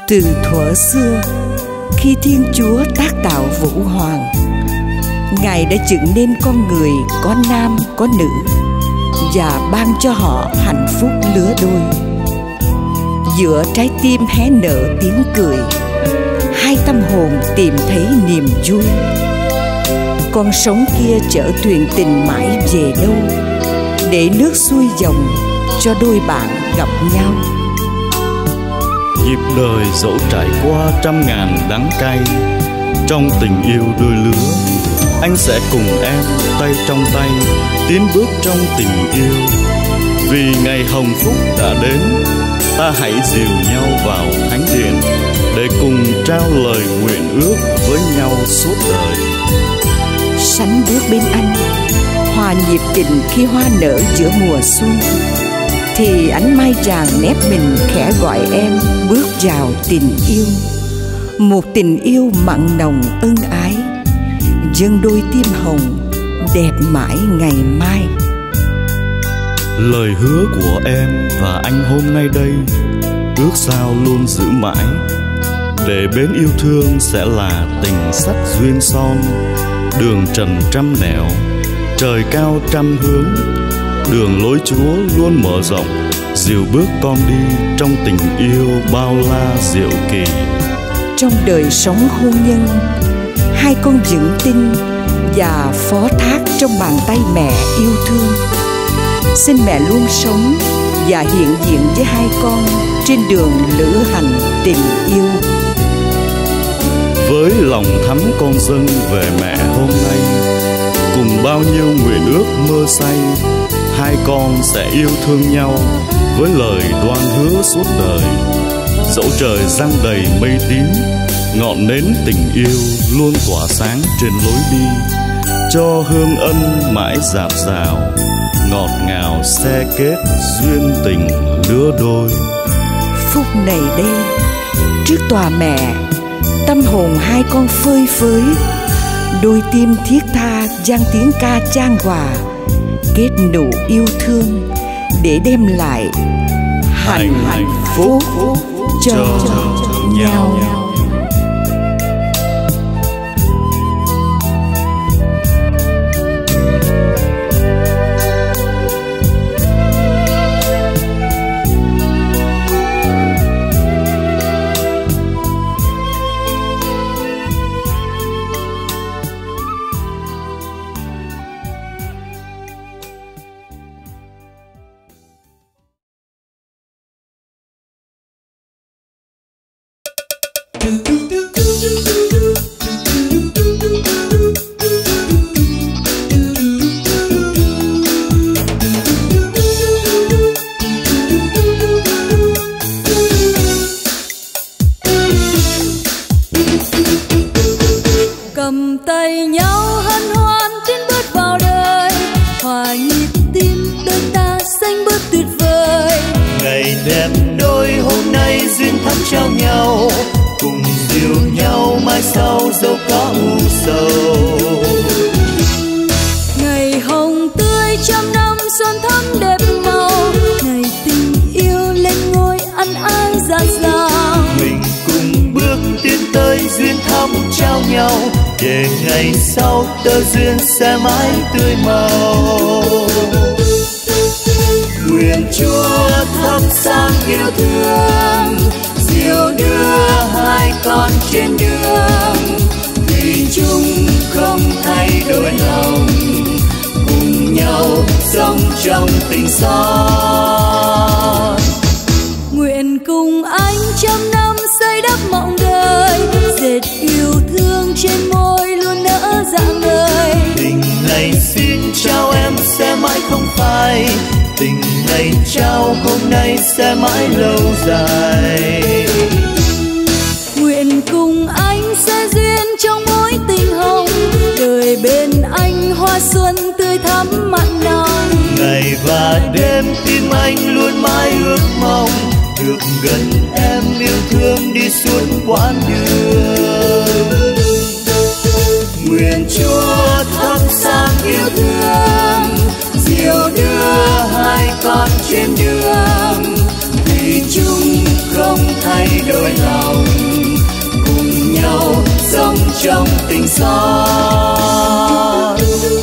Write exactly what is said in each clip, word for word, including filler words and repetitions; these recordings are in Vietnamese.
Từ thuở xưa, khi Thiên Chúa tác tạo vũ hoàng, Ngài đã dựng nên con người có nam có nữ và ban cho họ hạnh phúc lứa đôi. Giữa trái tim hé nở tiếng cười, hai tâm hồn tìm thấy niềm vui. Con sóng kia chở thuyền tình mãi về đâu, để nước xuôi dòng cho đôi bạn gặp nhau. Nhịp đời dẫu trải qua trăm ngàn đắng cay, trong tình yêu đôi lứa, anh sẽ cùng em tay trong tay tiến bước trong tình yêu. Vì ngày hồng phúc đã đến, ta hãy dìu nhau vào thánh điện để cùng trao lời nguyện ước với nhau suốt đời. Sánh bước bên anh, hòa nhịp tình khi hoa nở giữa mùa xuân, thì ánh mai chàng nép mình khẽ gọi em bước vào tình yêu. Một tình yêu mặn nồng ân ái, dâng đôi tim hồng đẹp mãi ngày mai. Lời hứa của em và anh hôm nay đây, ước sao luôn giữ mãi, để bến yêu thương sẽ là tình sắt duyên son. Đường trần trăm nẻo, trời cao trăm hướng, đường lối Chúa luôn mở rộng, dìu bước con đi trong tình yêu bao la diệu kỳ. Trong đời sống hôn nhân, hai con vững tin và phó thác trong bàn tay mẹ yêu thương. Xin mẹ luôn sống và hiện diện với hai con trên đường lữ hành tình yêu. Với lòng thắm con dâng về mẹ hôm nay, cùng bao nhiêu nguyện ước mơ say, hai con sẽ yêu thương nhau với lời đoan hứa suốt đời. Dẫu trời giăng đầy mây tím, ngọn nến tình yêu luôn tỏa sáng trên lối đi, cho hương ân mãi dạt dào, ngọt ngào se kết duyên tình lứa đôi. Phút này đây, trước tòa mẹ, tâm hồn hai con phơi phới, đôi tim thiết tha vang tiếng ca chan hòa, kết nụ yêu thương để đem lại hạnh, hạnh phúc cho, cho nhau. Cầm tay nhau hân hoan tiến bước vào đời, hòa nhịp tim đôi ta xanh bước tuyệt vời. Ngày đẹp đôi hôm nay duyên thắm trao nhau, cùng dìu nhau mai sau dẫu có u sầu. Ngày hồng tươi trăm năm xuân thắm đẹp màu, ngày tình yêu lên ngôi ân ái dạt dào. Mình cùng bước tiến tới duyên thắm trao nhau, để ngày sau tơ duyên sẽ mãi tươi màu. Nguyện Chúa thắp sáng yêu thương, dìu đưa hai con trên đường, thủy chung không thay đổi lòng, cùng nhau sống trong tình son. Nguyện cùng anh trăm năm xây đắp mộng đời, dệt yêu thương trên môi luôn nở rạng ngời. Tình này xin trao em sẽ mãi không phai, tình này trao hôm nay sẽ mãi lâu dài. Nguyện cùng anh sẽ duyên trong mối tình hồng, đời bên anh hoa xuân tươi thắm mặn nồng. Ngày và đêm tim anh luôn mãi ước mong, được gần em yêu thương đi suốt quãng đường. Nguyện Chúa thắp sáng yêu thương, dìu đưa hai con trên đường, thủy chung không thay đổi lòng, son.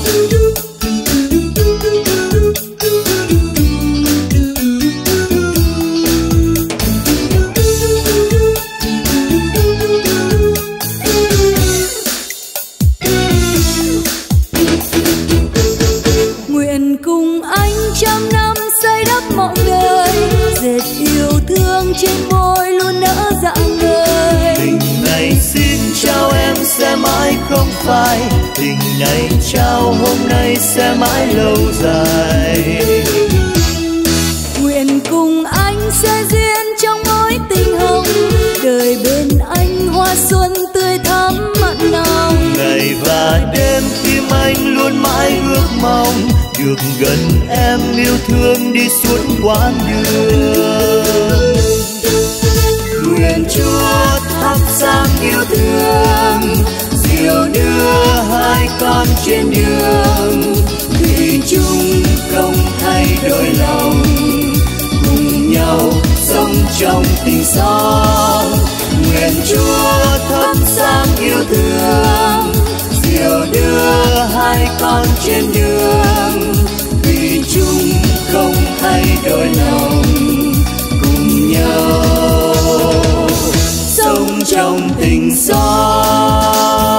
Nguyện cùng anh trăm năm xây đắp mộng đời, dệt yêu thương trên môi luôn nở rạng ngời. Tình này xin trao em sẽ mãi không phai, tình này trao hôm nay sẽ mãi lâu dài. Nguyện cùng anh sẽ duyên trong mối tình hồng, đời bên anh hoa xuân tươi thắm mặn nồng. Ngày và đêm tim anh luôn mãi ước mong được gần em, yêu thương đi suốt quãng đường. Nguyện Chúa thắp sáng yêu thương, dìu đưa hai con trên đường, thủy chung không thay đổi lòng, cùng nhau sống trong tình son. Nguyện Chúa thắp sáng yêu thương, dìu đưa hai con trên đường, thủy chung không thay đổi lòng, cùng nhau sống trong tình son.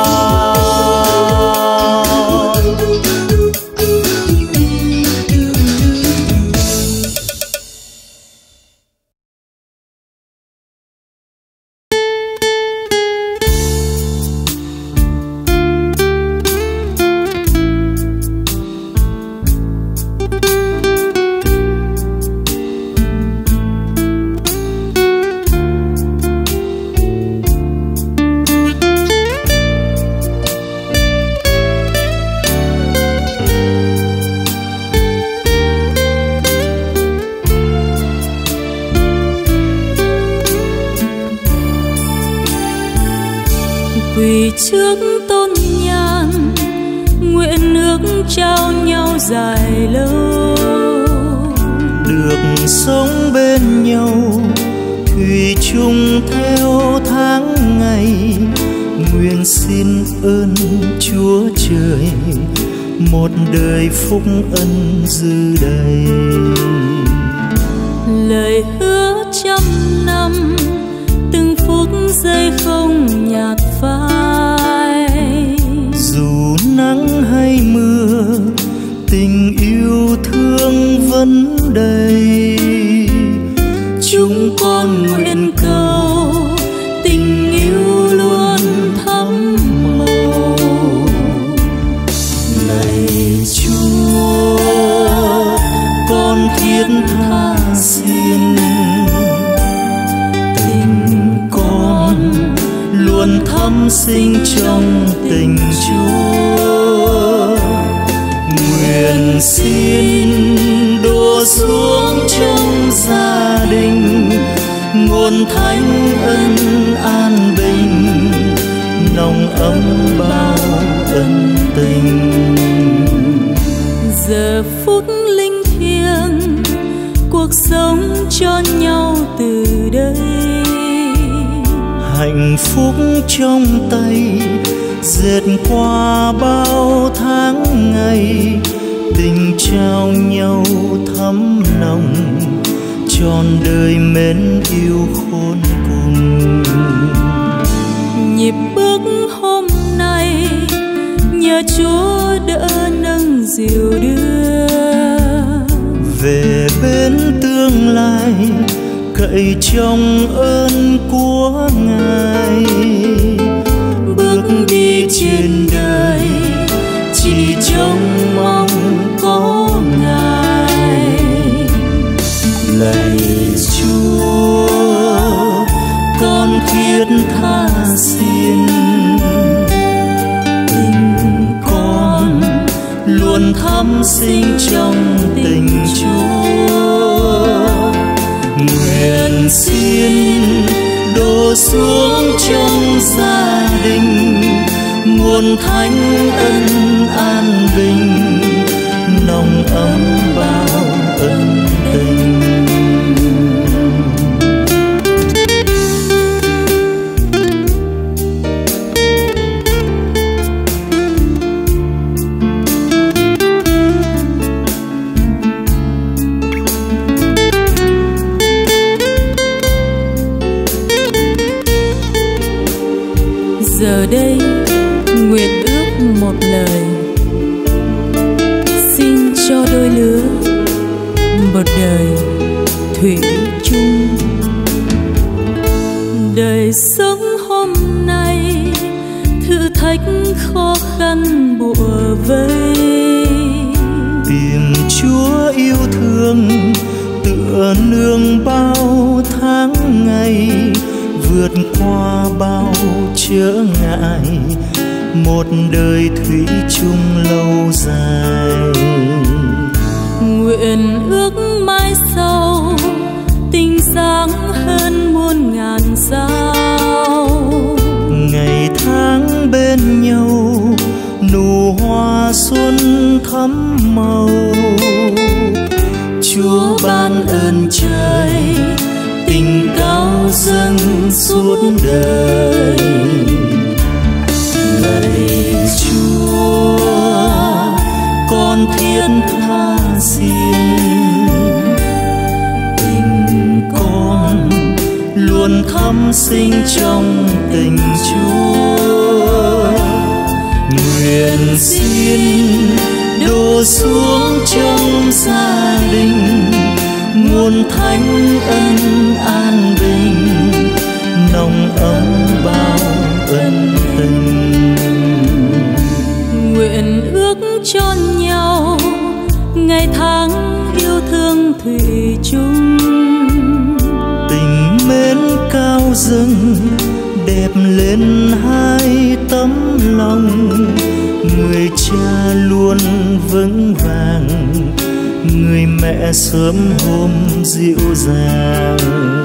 Quỳ trước tôn nhang, nguyện nước trao nhau dài lâu. Được sống bên nhau, thủy chung theo tháng ngày, nguyện xin ơn Chúa Trời, một đời phúc ân dư đầy. Lời hứa trăm năm, từng phút giây không nhạt phai. Dù nắng hay mưa, tình yêu thương vẫn đầy. Chúng con nguyện cầu tình yêu luôn thắm màu. Lạy Chúa, con thiết tha xin, tình con luôn thắm sinh trong tình Chúa. Nguyện xin đổ xuống trong gia đình nguồn thánh ân an bình, nồng ấm bao ân tình. Giờ phút linh thiêng, cuộc sống cho nhau từ đây. Hạnh phúc trong tay, dệt qua bao tháng ngày, tình trao nhau thắm nồng, trọn đời mến yêu khôn cùng. Nhịp bước hôm nay, nhờ Chúa đỡ nâng dìu đưa về bên tương lai, cậy trong ơn của Ngài. Bước đi trên đời, chỉ trông mong có Ngài. Lạy Chúa, con thiết tha xin, tình con luôn thắm sinh trong tình Chúa. Nguyện xin đổ xuống trong gia đình nguồn thánh ân an bình, nồng ấm bao ân tình. Giờ đây nguyện ước một lời, xin cho đôi lứa một đời thủy chung. Đời sống hôm nay thử thách khó khăn bủa vây, tìm Chúa yêu thương tựa nương bao tháng ngày, vượt qua bao chướng ngại, một đời thủy chung lâu dài. Nguyện ước mai sau tình sáng hơn muôn ngàn sao, ngày tháng bên nhau nụ hoa xuân thắm màu. Chúa ban ơn trời tình cao dâng suốt đời. Lạy Chúa con thiết tha xin, tình con luôn thắm sinh trong tình Chúa. Nguyện xin đổ xuống trong gia đình nguồn thánh ân an bình, nồng ấm bao ân tình. Nguyện ước cho nhau ngày tháng yêu thương thủy chung, tình mến cao dâng đẹp lên hai tấm lòng. Người cha luôn vững vàng, người mẹ sớm hôm dịu dàng.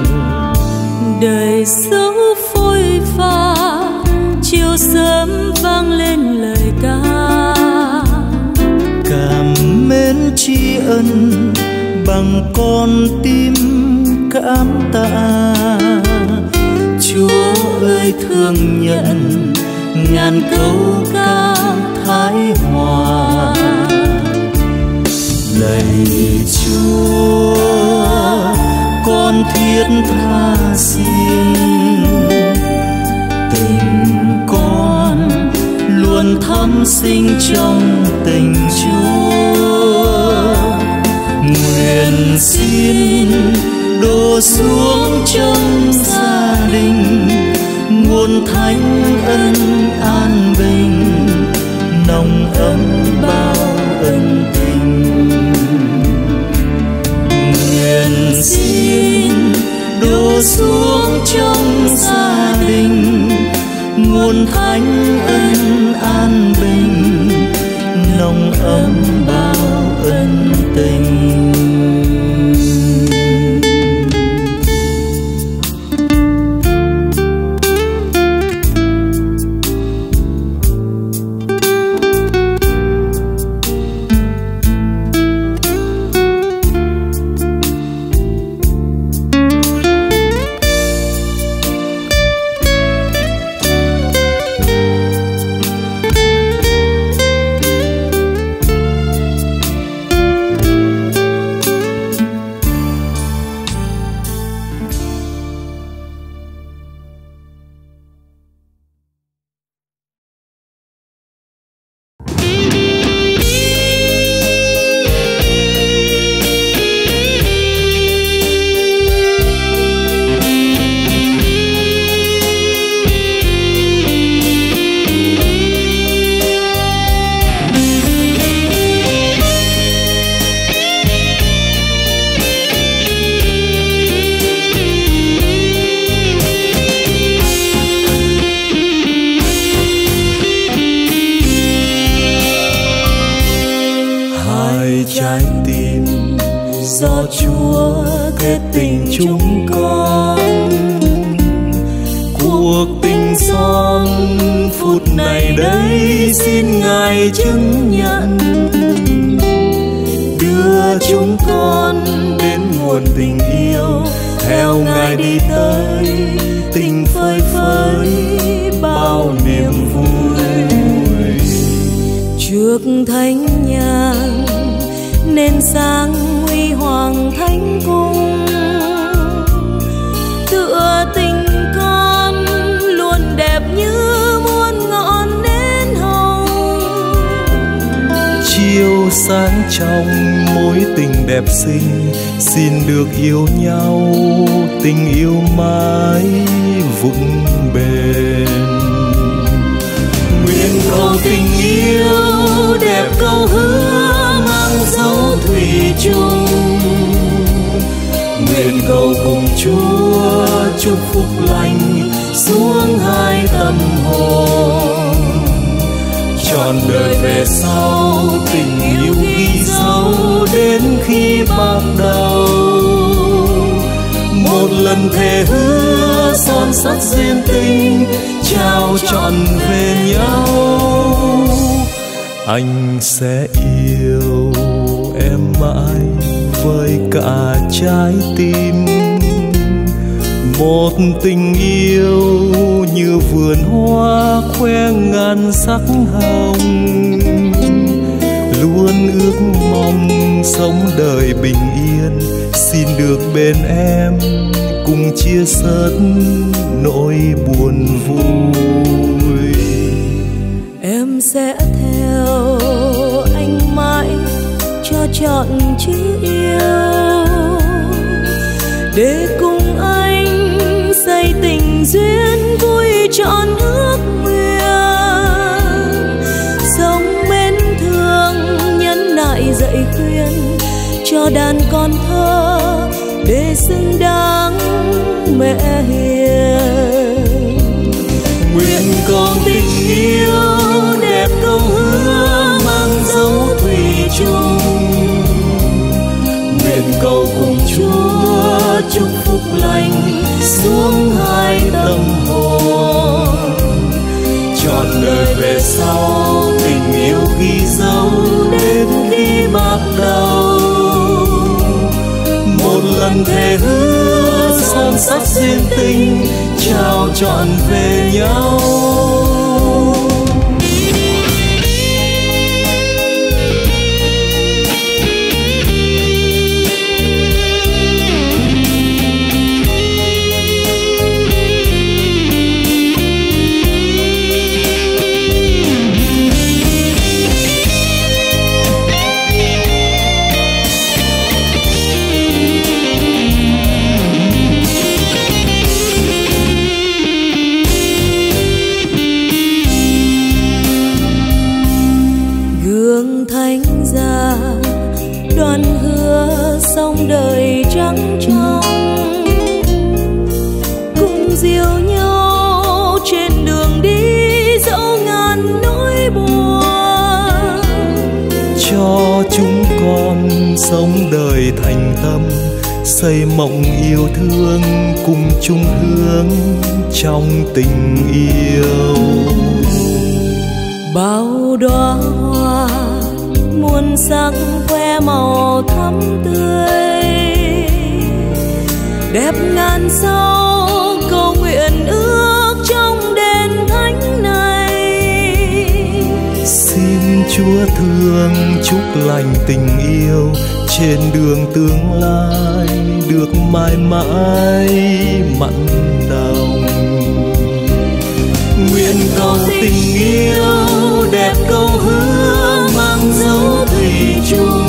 Đời dẫu phôi pha chiều sớm vang lên lời ca, cảm mến tri ân bằng con tim cảm tạ. Chúa ơi thương nhận ngàn câu ca thái hòa. Lạy Chúa con thiết tha xin, tình con luôn thắm sinh trong tình Chúa. Nguyện xin đổ xuống trong gia đình nguồn thánh ân an bình, nồng ấm bao ân tình. Nguyện xin đổ xuống trong gia đình nguồn thánh ân an bình, nồng ấm bao ân tình. Trái tim do Chúa kết tình chúng con, cuộc tình son phút này đây xin Ngài chứng nhận, đưa chúng con đến nguồn tình yêu, theo Ngài đi tới tình phơi phới bao niềm vui. Trước thánh nhang nên sáng huy hoàng thánh cung, tựa tình con luôn đẹp như muôn sáng trong mối tình đẹp xinh, xin được yêu nhau tình yêu mãi vững bền. Nguyện cầu tình yêu đẹp câu hứa mang dấu thủy chung, nguyện cầu cùng Chúa chúc phúc lành xuống hai tâm hồn, trọn đời về sau tình yêu ghi dấu đến khi bạc đầu. Một lần thề hứa son sắt duyên tình trao trọn về nhau, anh sẽ yêu em mãi với cả trái tim. Một tình yêu như vườn hoa khoe ngàn sắc hồng, luôn ước mong sống đời bình yên, xin được bên em cùng chia sớt nỗi buồn vui. Em sẽ theo anh mãi cho trọn chữ yêu, để cùng anh xây tình duyên vui trọn ước nguyện. Sống mến thương nhẫn nại dạy khuyên cho đàn con thơ để xứng đáng mẹ hiền. Nguyện cầu tình yêu đẹp câu hứa mang dấu thủy chung, nguyện cầu cùng Chúa chúc phúc lành xuống hai tâm hồn, trọn đời về sau tình yêu ghi dấu đến khi bạc đầu. Một lần thề hứa son sắt duyên tình trao trọn về nhau. Đoan hứa sống đời trắng trong, cùng dìu nhau trên đường đi dẫu ngàn nỗi buồn. Cho chúng con sống đời thành tâm, xây mộng yêu thương cùng chung hướng trong tình yêu. Bao đóa hoa muôn sắc khoe màu thắm tươi, đẹp ngàn sao cầu nguyện ước trong đền thánh này. Xin Chúa thương chúc lành tình yêu trên đường tương lai được mãi mãi mặn nồng. Nguyện cầu tình yêu đẹp câu hứa mang dấu thủy chung,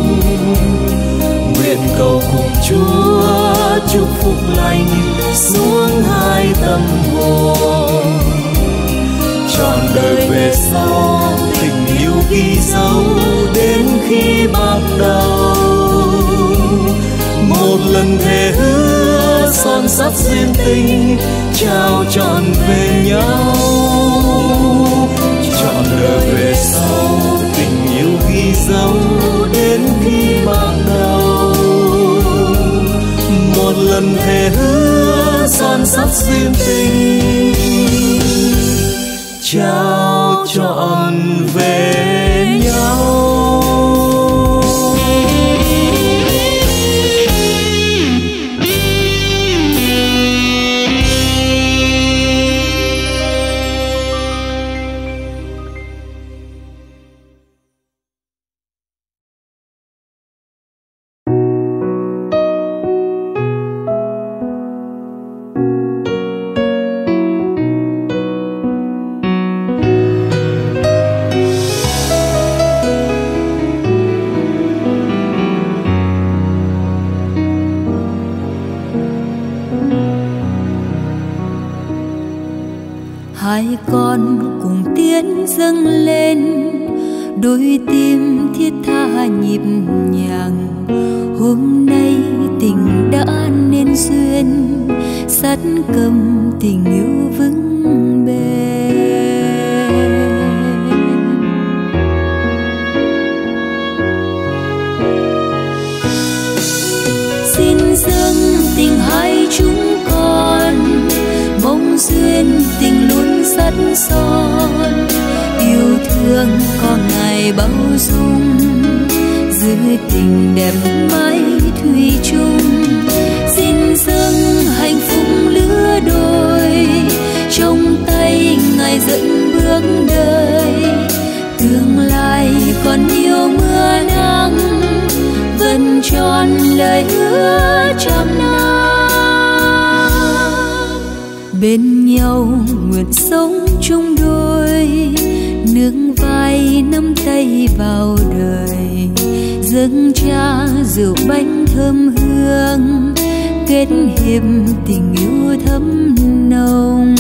nguyện cầu cùng Chúa chúc phúc lành xuống hai tâm hồn, trọn đời về sau tình yêu ghi dấu đến khi bạc đầu. Một lần thề hứa son sắt duyên tình trao trọn về nhau, trọn đời về sau tình yêu ghi dấu đến khi bạc đầu. Một lần thề hứa son sắt duyên tình trao trọn về nhau. hai con cùng tiến dâng lên, đôi tim thiết tha nhịp nhàng. Hôm nay tình đã nên duyên, sát cầm tình yêu vững bền. Xin dâng tình hai chúng con, mong duyên tình luôn sắt son. Yêu thương có ngày bao dung, giữ tình đẹp mãi thủy chung. Xin dâng hạnh phúc lứa đôi, trong tay Ngài dẫn bước đời. Tương lai còn nhiều mưa nắng, vẫn tròn lời hứa trăm năm. Bên nhau nguyện sống chung đôi, nương vai nắm tay vào đời. Dâng cha rượu bánh thơm hương, kết hiệp tình yêu thấm nồng.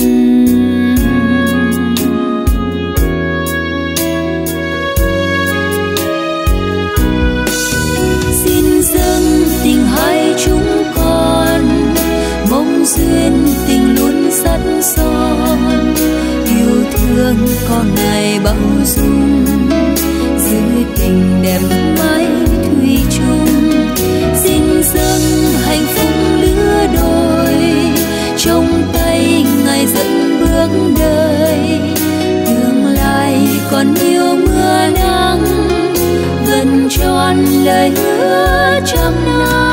Xin dâng tình hai chúng con, mong duyên tình luôn sắt son. Yêu thương có ngày bao dung, giữ tình đẹp mãi thủy chung. Xin dâng hạnh phúc lứa đôi, trong tay Ngài dẫn bước đời. Tương lai còn nhiều mưa nắng, vẫn tròn lời hứa trăm năm.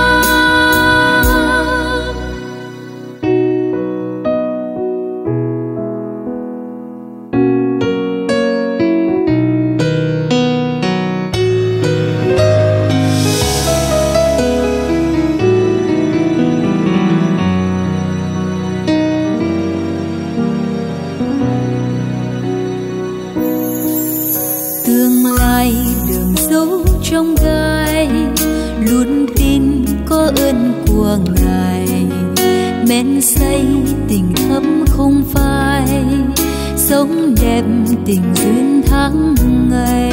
Trong gai luôn tin có ơn của Ngài, men say tình thấm không phai, sống đẹp tình duyên tháng ngày.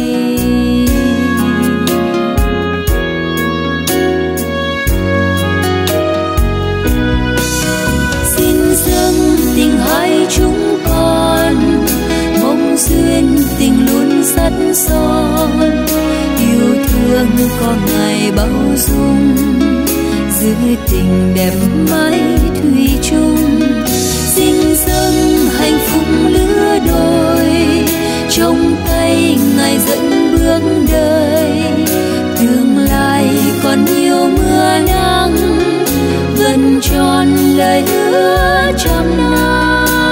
Xin dâng tình hai chúng con, mong duyên tình luôn sắt son. Yêu thương có ngày bao dung, giữ tình đẹp mãi thủy chung. Xin dâng hạnh phúc lứa đôi, trong tay Ngài dẫn bước đời. Tương lai còn nhiều mưa nắng, vẫn tròn lời hứa trăm năm.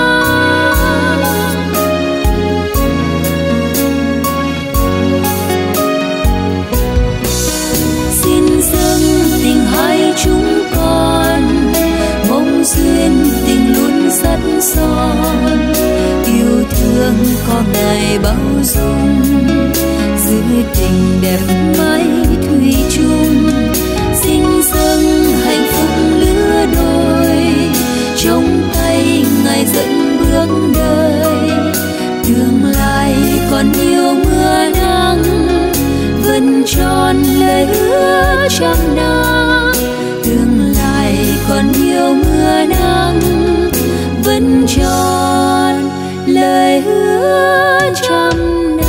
Chúng con mong duyên tình luôn sắt son. Yêu thương có ngày bao dung, giữ tình đẹp mãi thủy chung. Xin dâng hạnh phúc lứa đôi, trong tay Ngài dẫn bước đời. Tương lai còn nhiều mưa nắng, vẫn tròn lời hứa trăm năm. Tương lai còn nhiều mưa nắng, vẫn tròn lời hứa trăm năm.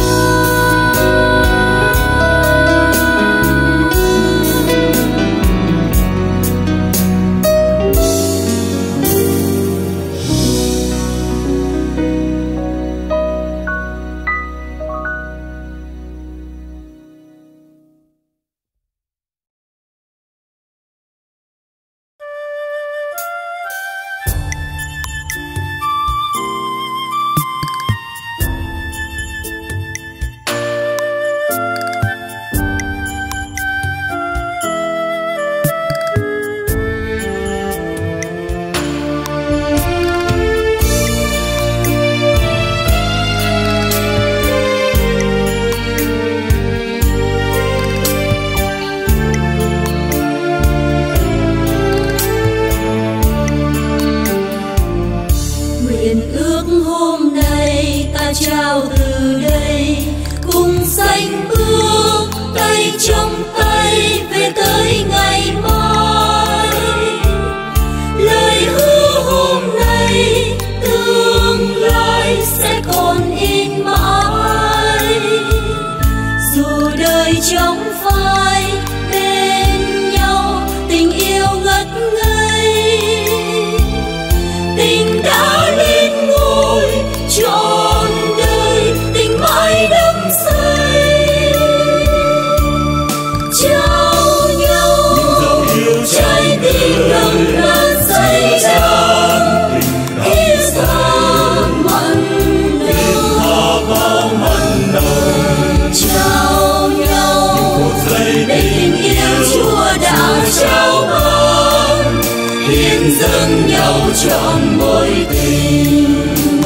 hiến dâng nhau trọn mối tình.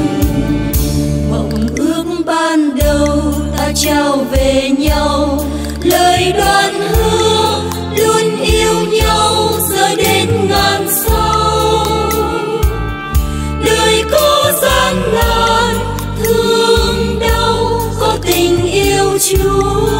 Mộng ước ban đầu ta trao về nhau, lời đoan hứa luôn yêu nhau giờ đến ngàn sau. Đời có gian nan thương đau, có tình yêu Chúa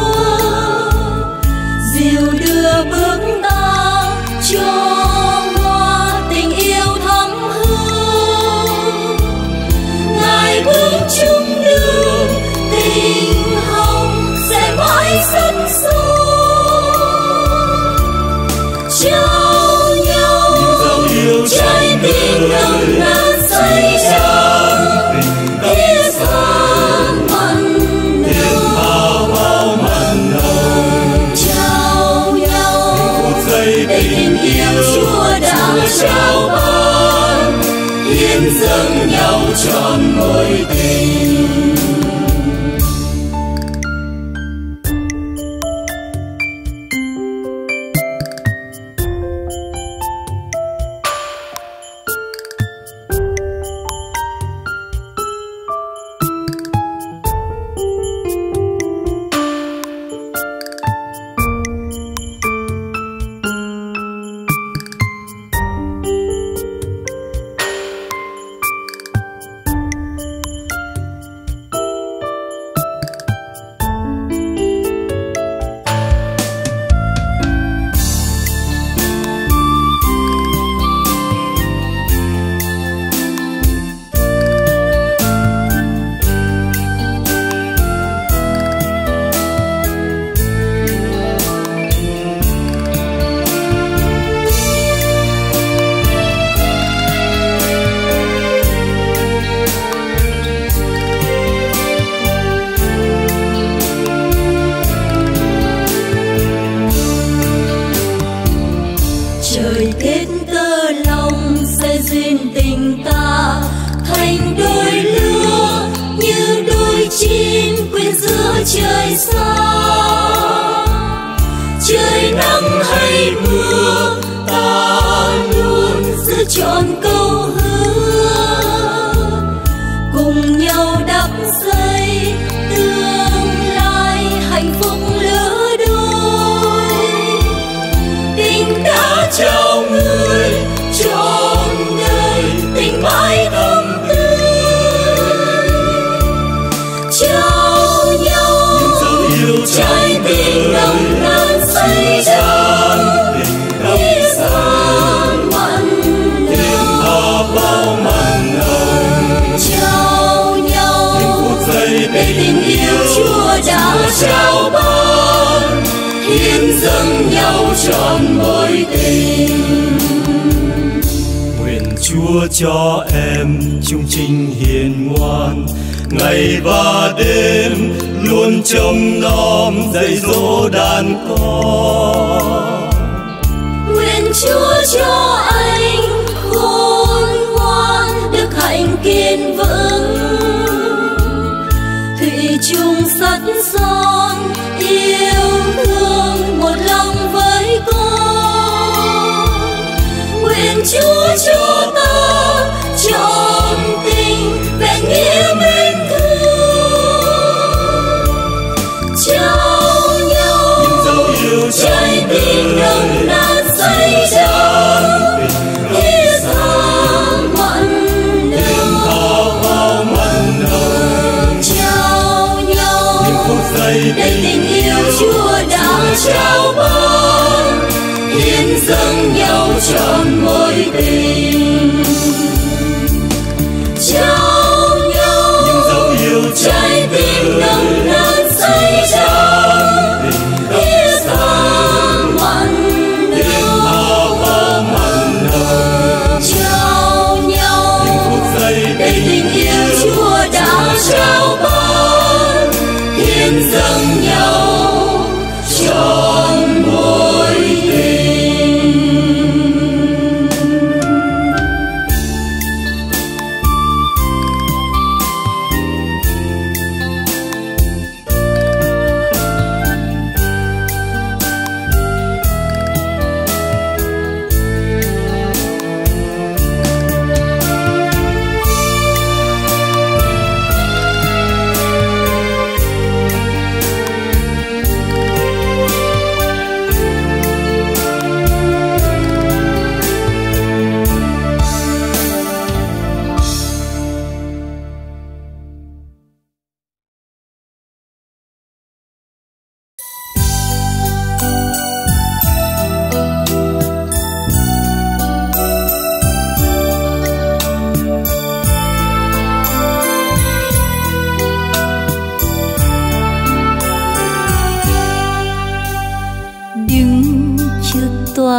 dìu đưa bước ta cho hoa tình yêu thắm hương. Ngài bước chung đường tình hồng sẽ mãi sân sâu trao nhau trái tim nồng nàn say đắm thiết tha mặn nồng trao nhau để tình yêu Chúa đã trao ban, hiến dâng nhau trọn mối tình. Trời xa trời nắng hay mưa, ta luôn giữ trọn câu hứa, cùng nhau đắp xây tương lai hạnh phúc lứa đôi. Tình đã trao người trọn đời, tình mãi thắm tươi. Trái tim nồng nàn say đắm thiết tha mặn nồng trao nhau để tình yêu Chúa đã trao ban, hiến dâng nhau trọn mối tình. Nguyện Chúa cho em trung trinh hiền ngoan, ngày và đêm luôn trông nom dạy dỗ đàn con. Nguyện Chúa cho anh khôn ngoan được hạnh kiên vững, thủy chung sắt son yêu thương một lòng với con. Nguyện Chúa cho ta trọn tình vẹn nghĩa mến trao nhau trái tim nồng nàn say đắm thiết tha mặn nồng trao nhau để tình yêu Chúa đã trao ban, hiến dâng nhau trọn mối tình. Trao nhau trái tim nồng nàn say đắm thiết tha mặn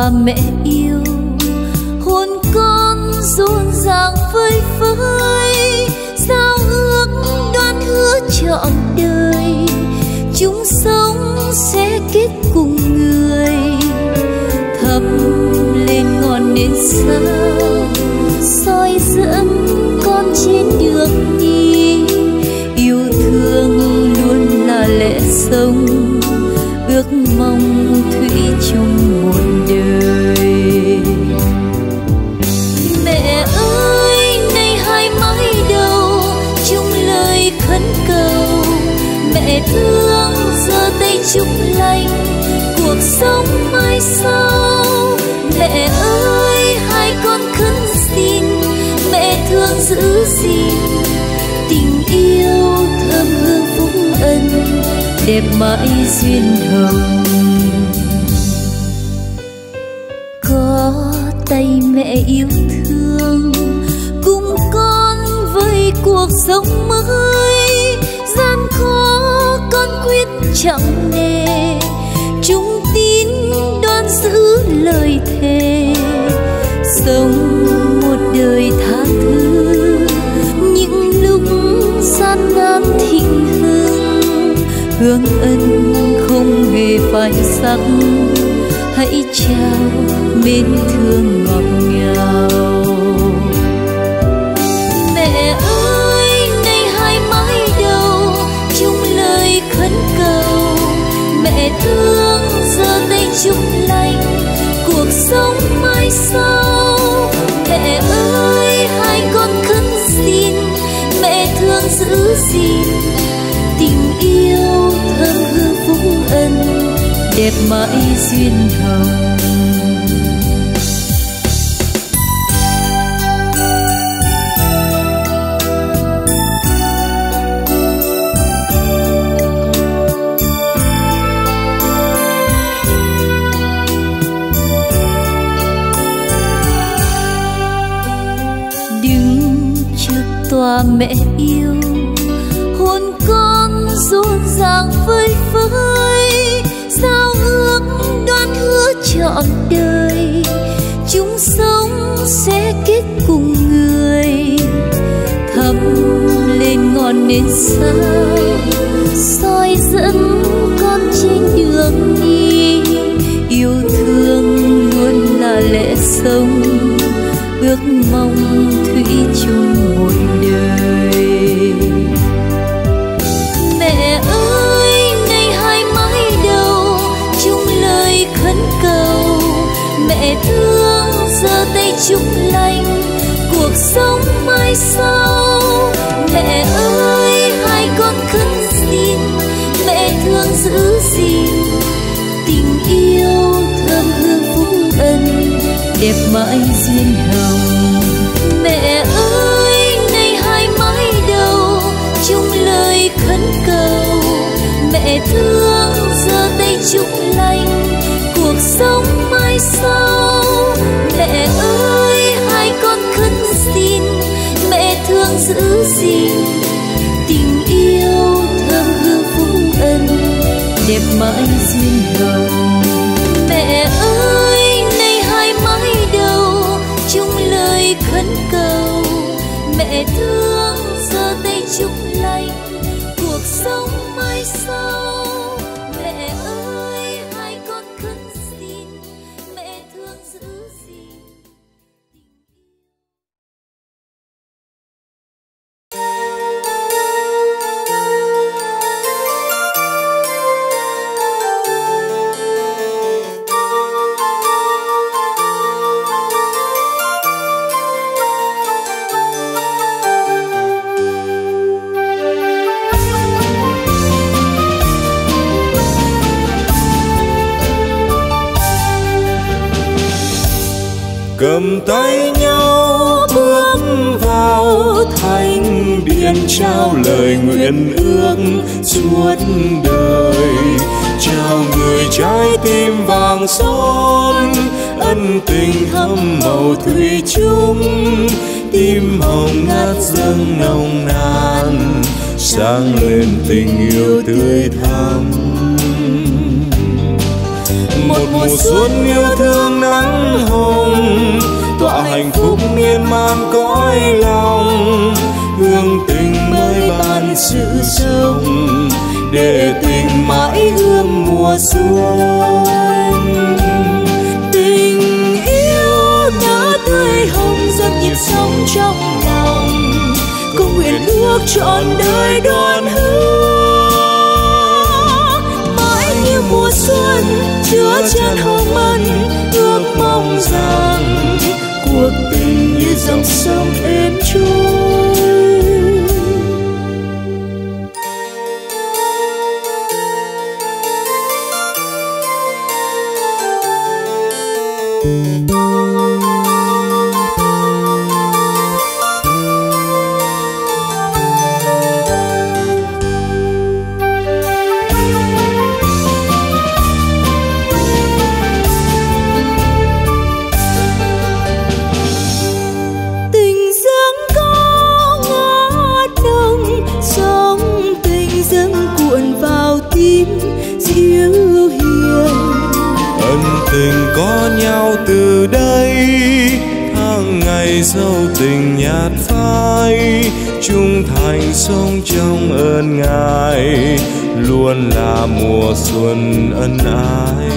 tòa mẹ yêu, hồn con rộn ràng phơi phới, giao ước đoan hứa trọn đời, chúng sống sẽ kết cùng người. Thắp lên ngọn nến sao, soi dẫn con trên đường đi, yêu thương luôn là lẽ sống, ước mong thủy chung một đời. Mẹ ơi nay hai mái đầu chung lời khấn cầu, mẹ thương giơ tay chúc lành cuộc sống mai sau. Mẹ ơi hai con khấn xin, mẹ thương giữ gìn tình yêu thơm hương phúc ân, đẹp mãi duyên hồng. Có tay mẹ yêu thương cùng con với cuộc sống mới, gian khó con quyết chẳng nề, chúng tin đoan giữ lời thề, sống một đời tha thứ những lúc gian nan thịnh hưng, hương ân không hề phai sắc, hãy trao mến thương ngọt ngào. Mẹ ơi nay hai mái đầu chung lời khấn cầu, mẹ thương giơ tay chúc lành cuộc sống mai sau. Mẹ ơi hai con khấn xin, mẹ thương giữ gìn tình yêu thơm hương phúc ân, đẹp mãi duyên hồng. Tòa mẹ yêu, hồn con rộn ràng phơi phới, giao ước đoan hứa trọn đời, chúng sống sẽ kết cùng người. Thắp lên ngọn nến sao, soi dẫn con trên đường đi, yêu thương luôn là lẽ sống, ước mong thủy chung một đời. Mẹ ơi nay hai mái đầu chung lời khấn cầu, mẹ thương giơ tay chúc lành cuộc sống mai sau. Mẹ ơi hai con khấn xin, mẹ thương giữ gìn tình yêu thơm hương phúc ân, đẹp mãi duyên hồng. Mẹ ơi nay hai mái đầu chung lời khấn cầu, mẹ thương giơ tay chúc lành cuộc sống mai sau. Mẹ ơi hai con khấn xin, mẹ thương giữ gìn tình yêu thơm hương phúc ân, đẹp mãi duyên hồng. Mẹ ơi nay hai mái đầu chung lời khấn cầu, mẹ thương giơ tay chúc lành cuộc sống mai sau. Mẹ ơi hai con khấn xin, mẹ thương giữ gìn. Cầm tay nhau bước vào thánh điện, trao lời nguyện ước suốt đời, trao người trái tim vàng son, ân tình thắm màu thủy chung, tim hồng ngát dâng nồng nàn, sáng lên tình yêu tươi thắm. Một một mùa xuân yêu thương nắng hồng, tỏa hạnh phúc miên man cõi lòng. Hương tình mới ban sự sống, để tình mãi ươm mùa xuân. Tình yêu đã tươi hồng dâng nhịp sống trong lòng, cùng nguyện ước trọn đời đón hướng. Mãi như mùa xuân chứa chan hồng ân, ước mong rằng cuộc tình như dòng sông êm trôi. Tình có nhau từ đây, tháng ngày dấu tình nhạt phai, trung thành sống trong ơn Ngài, luôn là mùa xuân ân ái.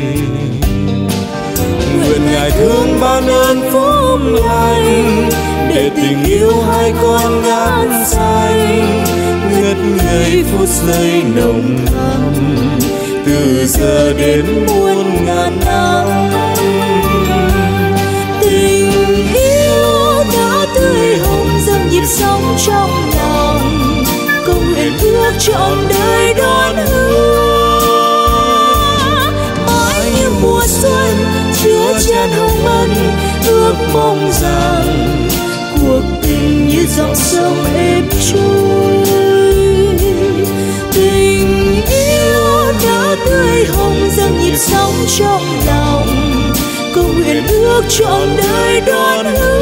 Nguyện Ngài thương ban ơn phúc lành, để tình yêu hai con ngát xanh, ngất ngây phút giây nồng thắm, từ giờ đến muôn ngàn năm. Tình yêu đã tươi hồng dâng nhịp sống trong lòng, cầu nguyện ước trọn đời đón hướng. Mãi như mùa xuân chứa chan hồng ân, ước mong rằng cuộc tình như dòng sông êm trôi. Tình yêu đã tươi hồng dâng nhịp sống trong lòng, cầu nguyện ước trọn đời đón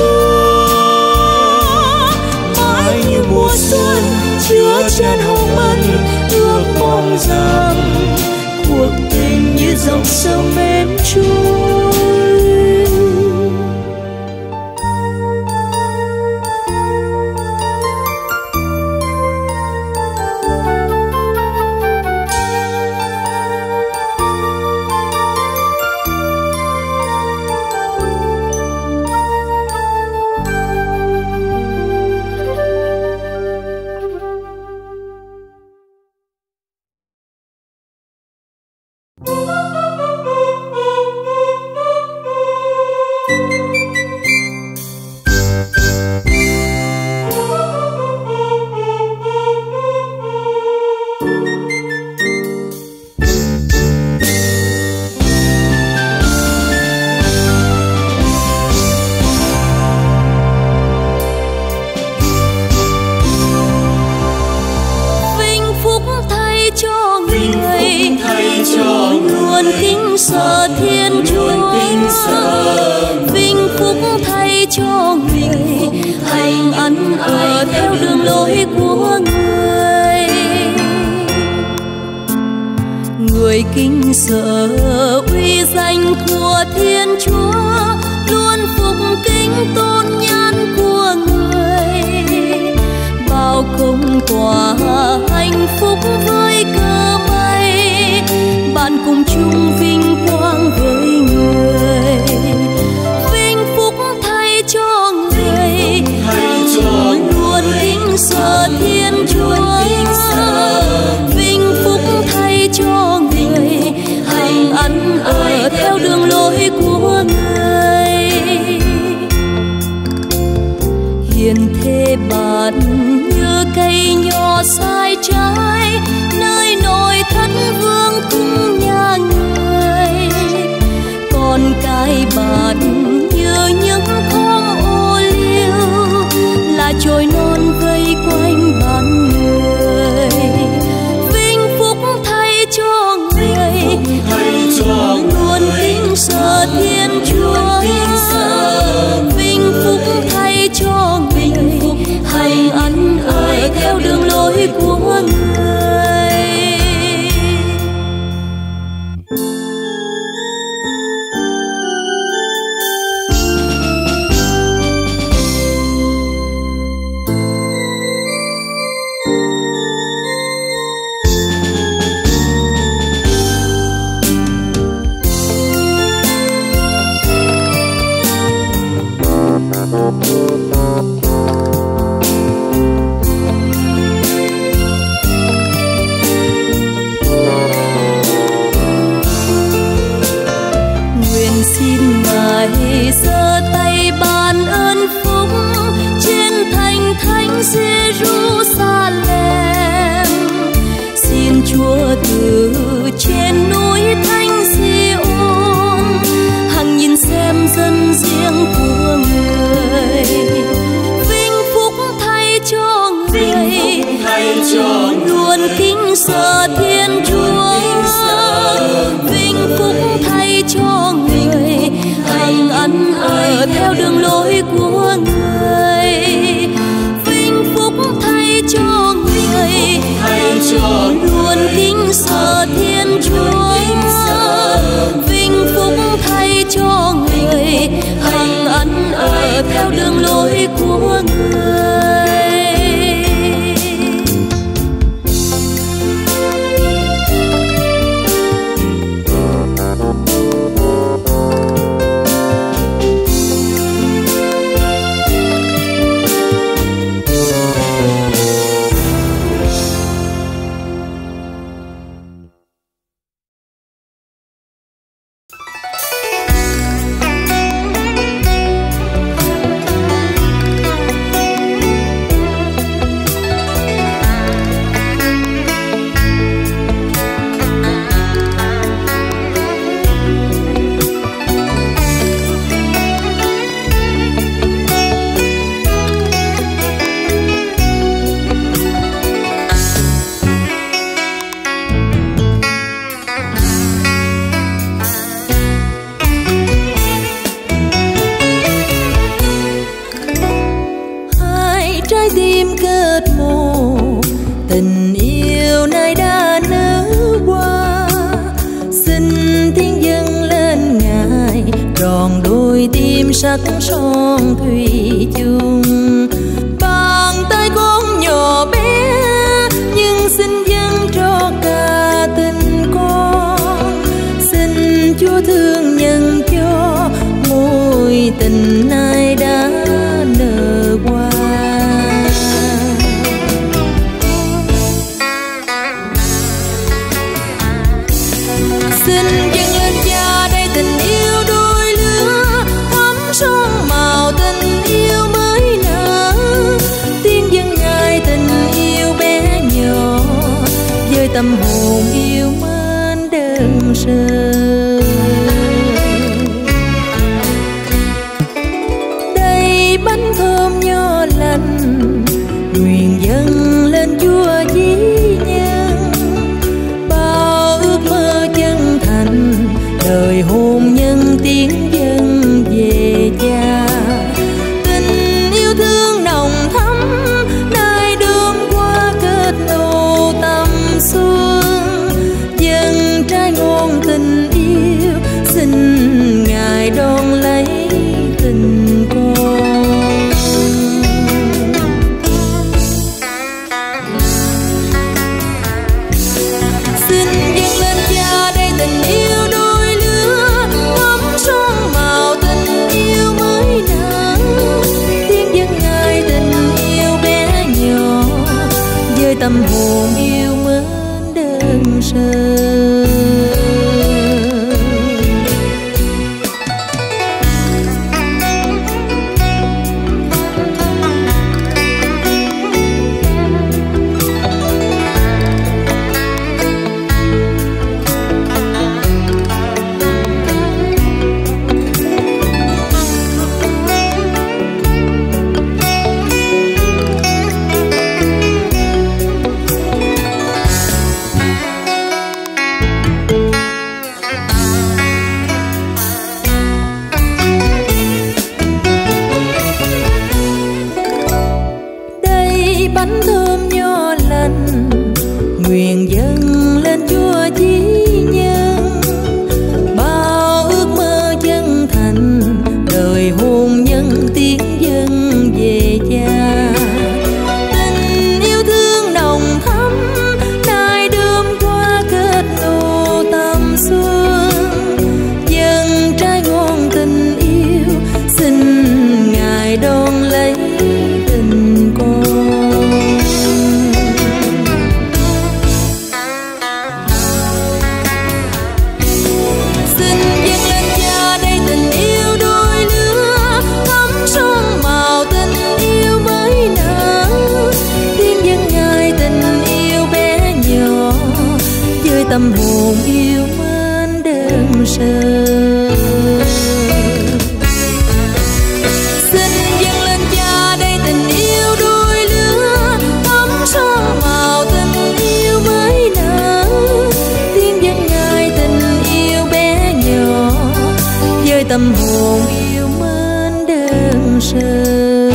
hướng. Mãi như mùa xuân chứa chan hồng ân, ước mong rằng cuộc tình như dòng sông êm trôi. Kính sợ uy danh của Thiên Chúa, luôn phục kính tôn nhàn của người, bao công quả hạnh phúc với cơ may, bạn cùng chung vinh quang với người. Vinh phúc thay cho người, hàng luôn kính sợ Thiên Chúa. Vinh phúc thay cho người, hành ăn ở theo đường lối của người. Hiền thê bạn như cây nho sai trái, nơi nội thất vương cung nhà người. Còn cái bạn như những khóm ô liu, là chồi non vây quanh bàn người. Vinh phúc thay cho người, luôn kính sợ Thiên Chúa. Vinh phúc thay cho người, hành ăn ở theo đường lối của người. Nguyện xin Ngài giơ tay ban ơn phúc trên thành thánh Jerusalem. Xin Chúa từ trên núi Thánh Sion hằng nhìn xem dân riêng của Người. Vinh phúc thay cho Người, luôn kính sợ Thiên Chúa. Vinh phúc thay cho Người, hằng ăn ở theo đường lối của Người. Vinh phúc thay cho Người, luôn kính sợ Thiên Chúa. Vinh phúc thay cho Người, hằng ăn ở theo đường lối của Người. sắc son thủy chung. Bàn tay con nhỏ bé nhưng xin dâng cho cả tình con. Xin Chúa thương nhân cho mối tình này đã nở qua. Xin dâng lên Cha đây tình yêu đôi lứa, thắm son màu tình yêu mới nở. Tiếng dân Ngài tình yêu bé nhỏ, với tâm hồn yêu mến đơn sơ. Đây bánh thơm nho lành, nguyện dâng lên Chúa dĩ nhân. Bao ước mơ chân thành, đời hôn nhân tiếng dân về Cha. Tình yêu thương nồng thắm, nay đơm qua kết nụ tâm xuân. Dân trai ngôn tình yêu, xin Ngài đón lấy tình con. tâm hồn yêu mến đơn sơ. Xin dâng lên Cha đây tình yêu đôi lứa, thắm son màu tình yêu mới nở. Tiếng dân ngài tình yêu bé nhỏ, với tâm hồn yêu mến đơn sơ.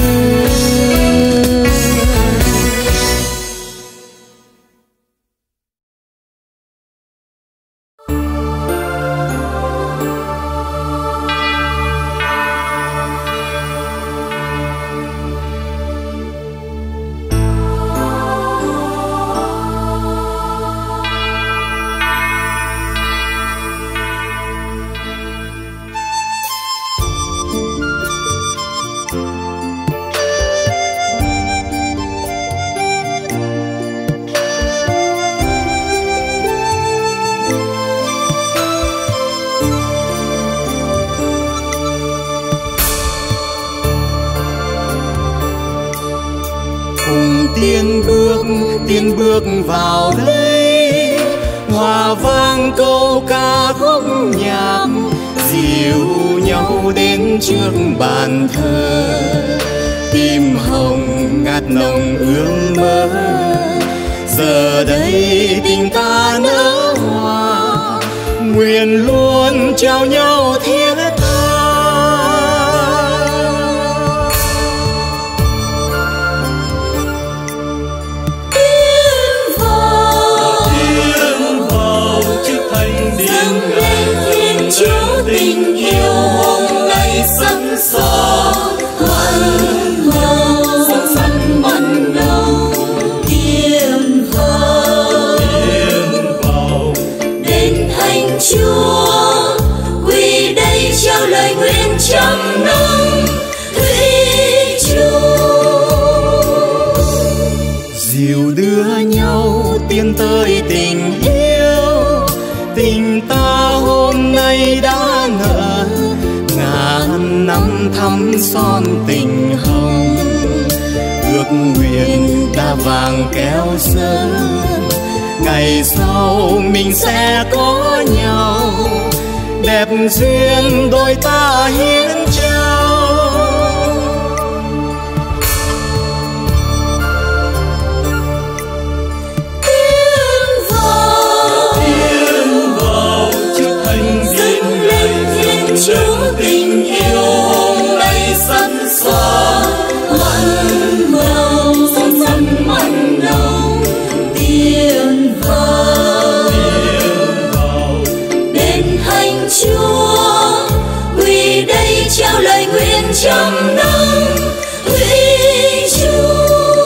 Tiên bước, tiên bước vào đây, hòa vang câu ca khúc nhạc, dìu nhau đến trước bàn thờ. Tim hồng ngát nồng ước mơ, giờ đây tình ta nở hoa, nguyện luôn trao nhau thiết tha. Chúa tình yêu hôm nay sẵn son, hoan hô son sắn mặn nồng. Tiên vào, tiên vào đến thánh Chúa, quy đây trao lời nguyện trăm năm thủy chung. Dìu đưa nhau tiến tới tình yêu, tình ta hôm nay đã nở ngàn năm thắm son tình hồng. Ước nguyện đã vàng kéo sơn, ngày sau mình sẽ có nhau, đẹp duyên đôi ta hiến trao. Chúa tình yêu hôm nay sẵn son, mặn nồng son sắn mặn nồng. Tiên vào, tiên vào đến thánh Chúa, quy đây trao lời nguyện trăm năm thủy chung.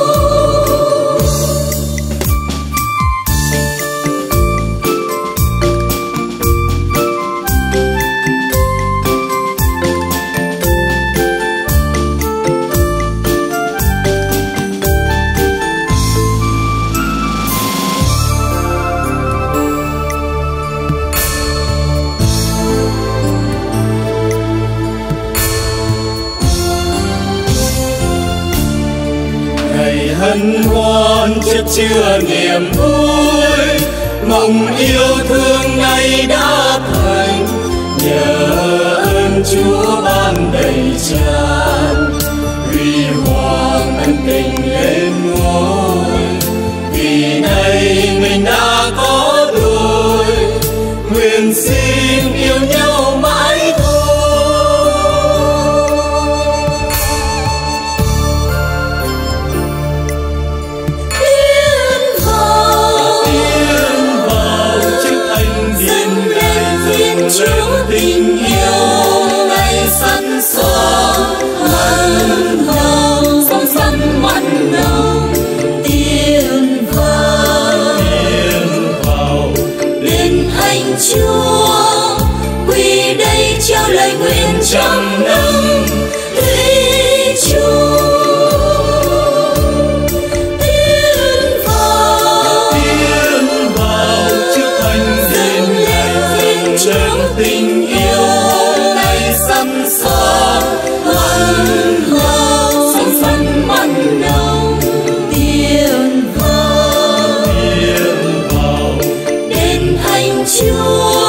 hân hoan chất chứa niềm vui, mong yêu thương này đã thành nhờ ơn Chúa ban đầy tràn, huy hoàng ân tình lên ngôi. Vì nay mình đã có đôi, nguyện xin yêu nhau mãi thôi. Tiến vào, tiến vào chiếc thánh điện này, Chúa tình yêu ngày sẵn son. Chúa